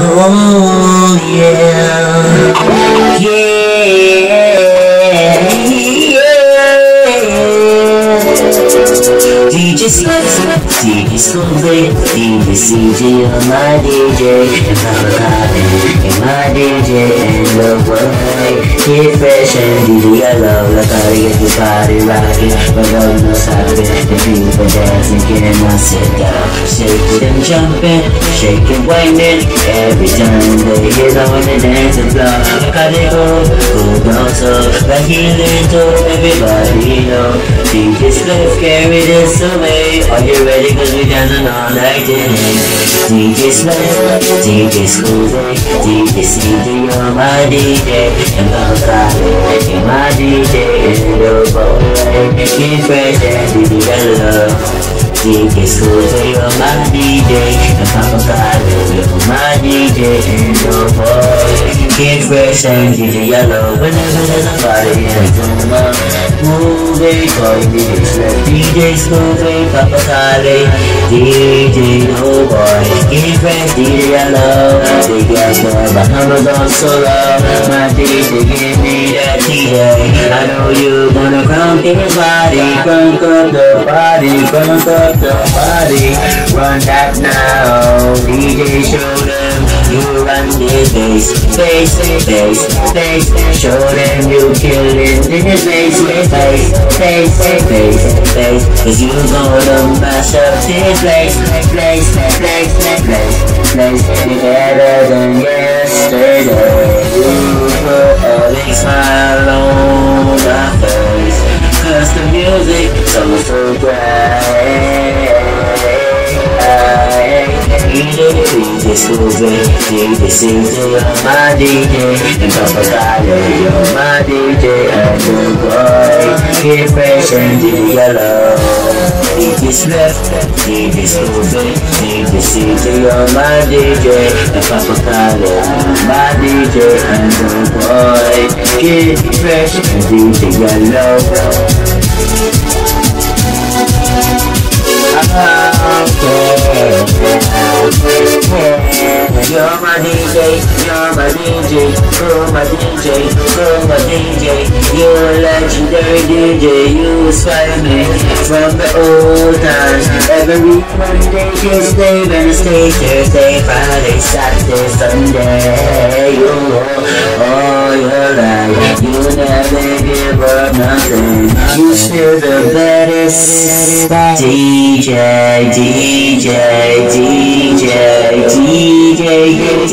Oh yeah, yeah, yeah. DJ Slick, DJ Scooby, DJ CJ on my DJ, and Papa Cotton, and my DJ, and the boy, Kid Fresh and DJ Yellow, like how to get the party rocking, but don't know stopping, the people dancing, cannot sit down, shaking and jumping, shaking, whining, every time they hit on the dance floor, like how they go down so, like healing to everybody, know, DJ Slick carry this away, are you ready? Cause we dancing all night today. DJ Slick, DJ Scooby, DJ CJ, you're my DJ, and Papa Cotton, you're my DJ, and the boy, Kid Fresh and DJ Yellow. DJ Scooby, you're my DJ, and Papa Cotton, you're my DJ, and the boy, Kid Fresh and DJ Yellow. Whenever there's a party in the movie, call DJ Slick, DJ Scooby, Papa Cotton, DJ No Boy, Kid Fresh, DJ Yellow. They got the Bahamas on solo. My DJ give me that DJ. I know you wanna crunk your body, crunk up the body, crunk up the body. Run that now, DJ show them you run this bass, bass, bass, bass. Show them you killing this bass, bass, bass, bass, bass. Cause you gonna mash up this place, place, place, place, place, place. You better than yesterday. You put a big smile on my face, cause the music's so bright. DJ Scooby, DJ CJ, you're my DJ, and Papa Cotton, you're my DJ, and the boy, Kid Fresh and DJ Yellow. DJ Slick, DJ Scooby, DJ CJ, you're my DJ, and Papa Cotton, my DJ, and the boy, Kid Fresh and DJ Yellow. You're my DJ, you're my DJ, you're my DJ, you're my DJ. You're a legendary DJ, you inspire me from the old times. Every Monday, Tuesday, Wednesday, Thursday, Friday, Saturday, Sunday. Oh, you're right, you never give up nothing. You still the baddest DJ, DJ, DJ, DJ,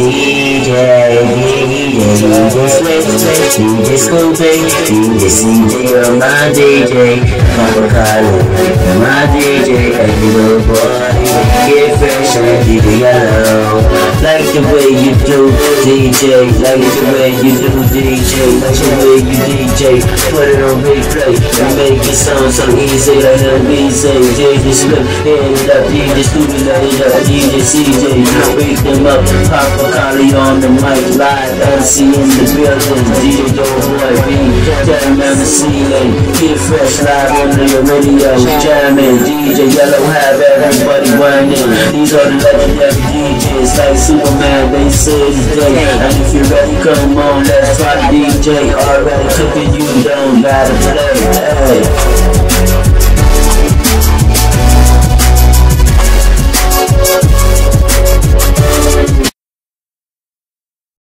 DJ Scooby, DJ CJ, you're my DJ, Papa Cotton, you're my DJ, and the boy, Kid Fresh and DJ Yellow. Like the way you do DJ, like the way you do DJ, like the way you DJ, put it on replay and make it sound so easy, like the say, DJ Slick, hit it up, DJ Scooby, let it up, DJ CJ, wake them up, Papa Cotton on the mic, live, MC in the building, DJ Doughboy, jamming on the ceiling, Kid Fresh live on the radio, jamming, DJ Yellow, have everybody whining. These are the legendary DJs, like Superman, they say today. And if you're ready, come on, let's try DJ. Already cooking, you don't gotta play. Hey.